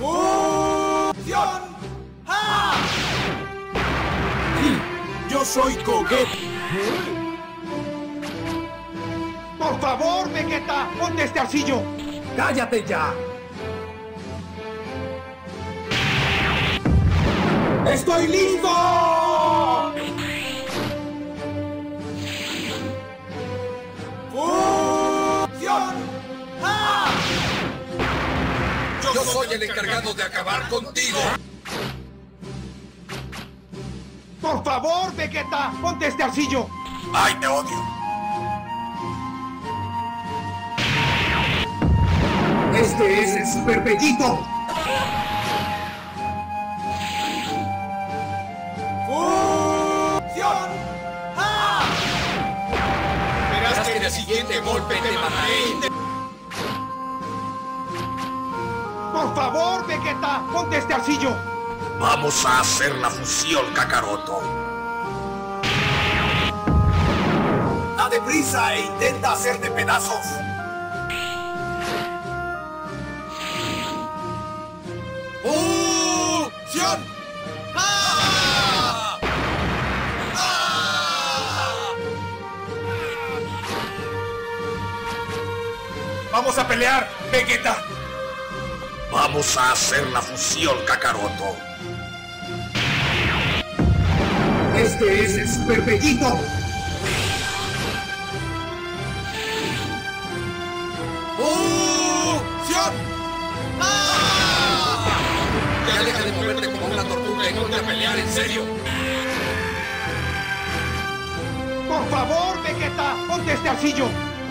¡Fusión! ¡Ah! Yo soy Koget. ¡Por favor, Vegeta! ¡Ponte este arcillo! ¡Cállate ya! ¡Estoy listo! ¡Fusión! ¡Ah! Yo soy el encargado de acabar contigo. ¡Por favor, Vegeta! ¡Ponte este arcillo! ¡Ay, te odio! Este es el Super Bellito. ¡Fusión! ¡Ah! Verás que en el siguiente golpe te mataré. ¡Por favor, Vegeta! ¡Ponte este arcillo! Vamos a hacer la fusión, Kakaroto. ¡Date prisa e intenta hacerte pedazos! ¡Fusión! ¡Ah! ¡Ah! ¡Vamos a pelear, Vegeta! Vamos a hacer la fusión, Kakaroto. Este es el Super Bellito. ¡Fusión! ¡Ah! Ya deja de moverte como una tortuga y ponte a pelear en serio. ¡Por favor, Vegeta! ¡Ponte este arcillo!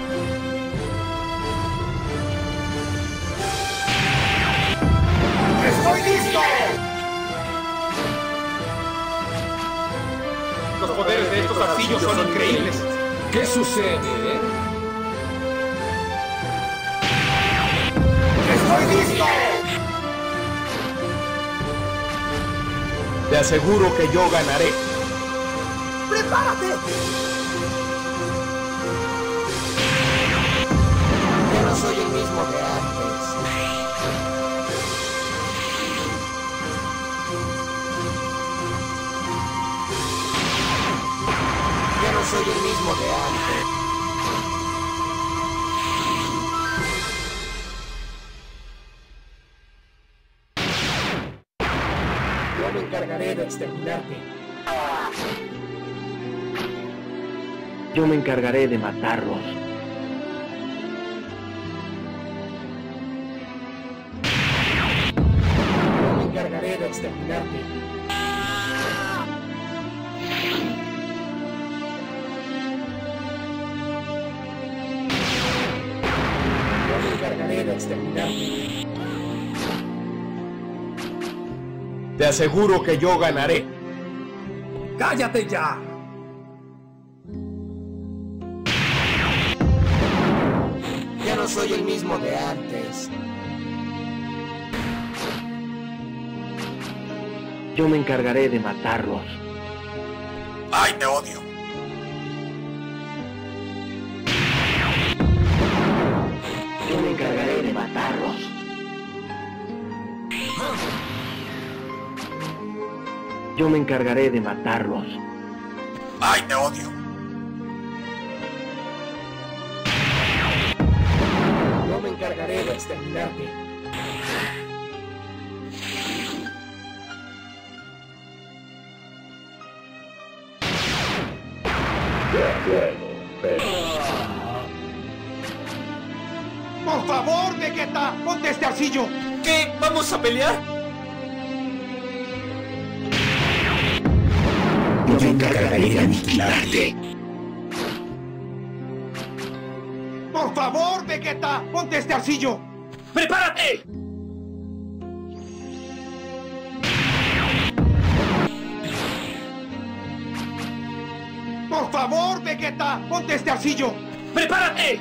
¡Estoy listo! Los poderes de estos arcillos son increíbles. ¿Qué sucede, ¡Estoy listo! Te aseguro que yo ganaré. ¡Prepárate! Ya no soy el mismo de antes. Ya no soy el mismo de antes. Yo me encargaré de exterminarte. Yo me encargaré de matarlos. Yo me encargaré de exterminarte. Yo me encargaré de exterminarte. Te aseguro que yo ganaré. ¡Cállate ya! Ya no soy el mismo de antes. Yo me encargaré de matarlos. ¡Ay, te odio! Yo me encargaré de matarlos. Yo me encargaré de matarlos. ¡Ay, te odio! Yo me encargaré de exterminarte. ¡Por favor, Vegeta! ¡Ponte este arcillo! ¿Qué? ¿Vamos a pelear? Yo me encargaré de aniquilarte. ¡Por favor, Vegeta! ¡Ponte este arcillo! ¡Prepárate! ¡Por favor, Vegeta! ¡Ponte este arcillo! ¡Prepárate!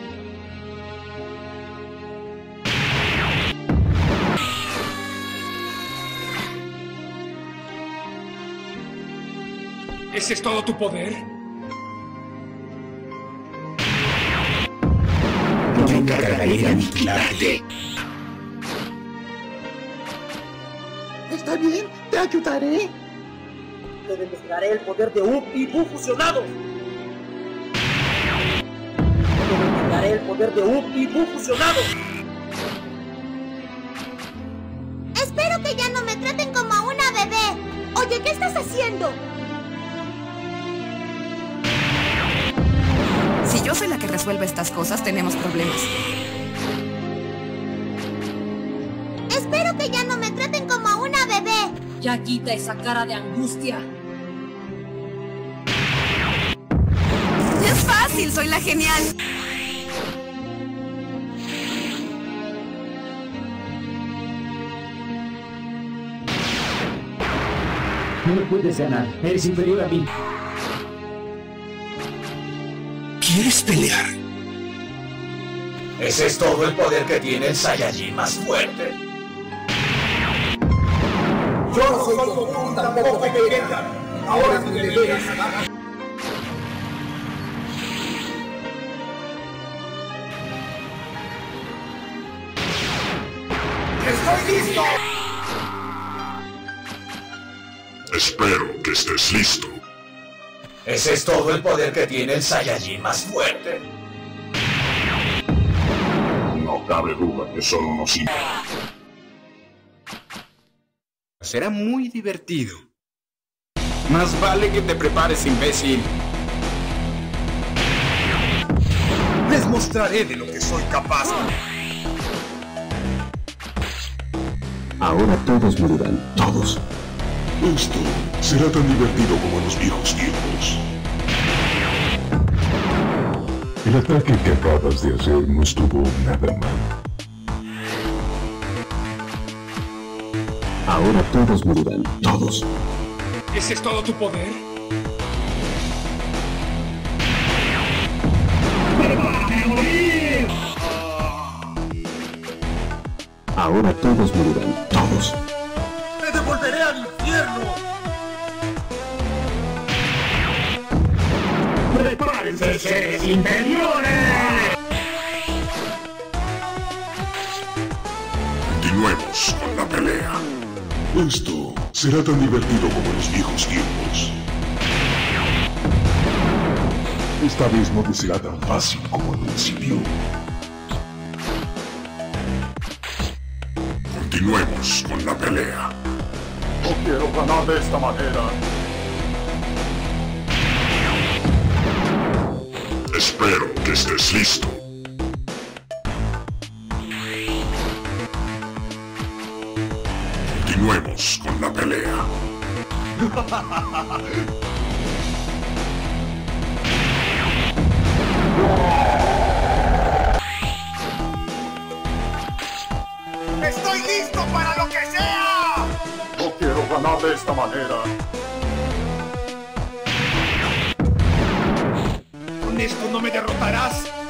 ¿Ese es todo tu poder? Yo me encargaré de aniquilarte. bien, te ayudaré. Te demostraré el poder de Up y Bu fusionados. Te demostraré el poder de Up y Bu fusionados. Espero que ya no me traten como a una bebé. Oye, ¿qué estás haciendo? Si yo soy la que resuelve estas cosas, tenemos problemas. Espero que ya no me traten como a una bebé. Ya quita esa cara de angustia. Es fácil, soy la genial. No me puedes ganar, eres inferior a mí. ¿Quieres pelear? ¿Ese es todo el poder que tiene el Saiyajin más fuerte? Yo no soy Goku, tampoco Vegeta. Ahora te liberas. ¡Estoy listo! Espero que estés listo. ¿Ese es todo el poder que tiene el Saiyajin más fuerte? No cabe duda que solo nos importa. Será muy divertido. Más vale que te prepares, imbécil. Les mostraré de lo que soy capaz. Ahora todos morirán, todos. Esto será tan divertido como en los viejos tiempos. El ataque que acabas de hacer no estuvo nada mal. Ahora todos morirán, todos. ¿Ese es todo tu poder? Ahora todos morirán, todos. ¡Te devolveré al infierno! ¡Prepárense, seres inferiores! Continuemos con la pelea. Esto será tan divertido como en los viejos tiempos. Esta vez no será tan fácil como al principio. Continuemos con la pelea. No quiero ganar de esta manera. Espero que estés listo. Continuemos con la pelea. ¡Estoy listo para lo que sea! No quiero ganar de esta manera. Con esto no me derrotarás.